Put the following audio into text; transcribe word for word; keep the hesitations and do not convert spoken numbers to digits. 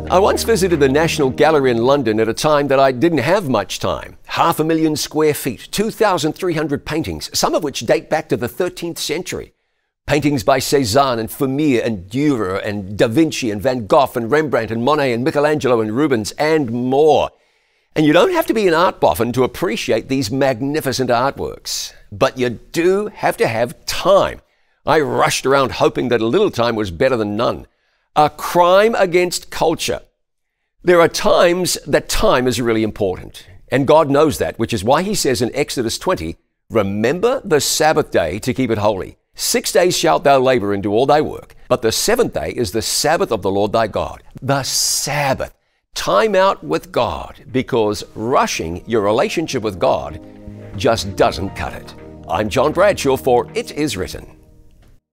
I once visited the National Gallery in London at a time that I didn't have much time. Half a million square feet, two thousand three hundred paintings, some of which date back to the thirteenth century. Paintings by Cezanne and Vermeer and Dürer and Da Vinci and Van Gogh and Rembrandt and Monet and Michelangelo and Rubens and more. And you don't have to be an art boffin to appreciate these magnificent artworks. But you do have to have time. I rushed around hoping that a little time was better than none. A crime against culture. There are times that time is really important, and God knows that, which is why he says in Exodus twenty, "Remember the Sabbath day to keep it holy. Six days shalt thou labor and do all thy work, but the seventh day is the Sabbath of the Lord thy God." The Sabbath. Time out with God, because rushing your relationship with God just doesn't cut it. I'm John Bradshaw for It Is Written.